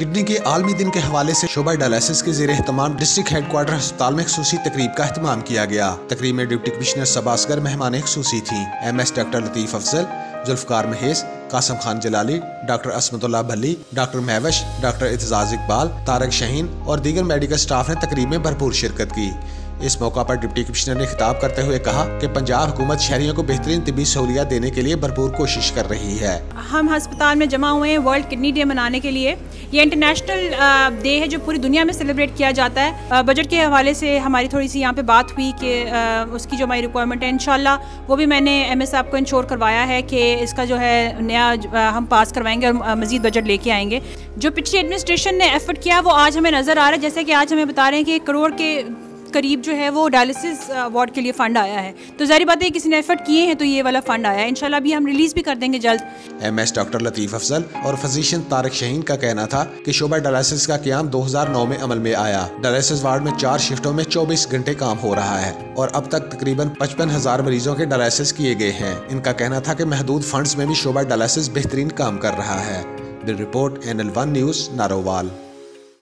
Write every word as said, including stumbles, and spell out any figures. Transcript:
Kidney के आलमी दिन के हवाले से शोबा डायलिसिस के ज़ेरे एहतमाम डिस्ट्रिक्ट हेडक्वार्टर अस्पताल में खसूसी तकरीब का एहतमाम किया गया। तकरीब में डिप्टी कमिश्नर सबा असगर मेहमान खसूसी थी। M S doctor Latif Afzal, Zulfiqar Mahesh, Qasim Khan Jalali, doctor Asmatullah Bhalli, doctor Mahvash, doctor Aitzaz Iqbal, Tariq Shaheen और दीगर मेडिकल स्टाफ ने तकरीब में भरपूर शिरकत की। इस मौका पर डिप्टी कमिश्नर ने खिताब करते हुए कहा कि पंजाब हुकूमत शहरियों को बेहतरीन तिब्बी सहूलियात देने के लिए भरपूर कोशिश कर रही है। हम अस्पताल में जमा हुए हैं वर्ल्ड किडनी डे मनाने के लिए। ये इंटरनेशनल डे है जो पूरी दुनिया में सेलिब्रेट किया जाता है। बजट के हवाले से हमारी थोड़ी सी यहाँ पे बात हुई कि उसकी जो हमारी रिक्वायरमेंट है इंशाल्लाह वो भी मैंने एम एस साहब को इंश्योर करवाया है कि इसका जो है नया हम पास करवाएंगे और मज़ीद बजट लेके आएंगे। जो पिछली एडमिनिस्ट्रेशन ने एफर्ट किया वो आज हमें नज़र आ रहा है। जैसे कि आज हमें बता रहे हैं कि एक करोड़ के करीब जो है वो डायलिसिस वार्ड के लिए फ़ंड आया है। तो ज़ाहिर बात है किसी ने एफर्ट किए हैं तो ये वाला फ़ंड आया है। इंशाल्लाह अभी हम रिलीज़ भी कर देंगे जल्द। M S doctor Latif Afzal और फिजिशियन तारक शाहीन का कहना था कि शोबा डायलिसिस का क़याम दो हज़ार नौ में अमल में आया। डायलिसिस वार्ड में चार शिफ्टों में चौबीस घंटे काम हो रहा है और अब तक तकरीबन पचपन हजार मरीजों के डायलिसिस किए गए हैं। इनका कहना था कि महदूद फंड्स में भी शोबा डायलिसिस बेहतरीन काम कर रहा है। Bureau report N L one news Narowal.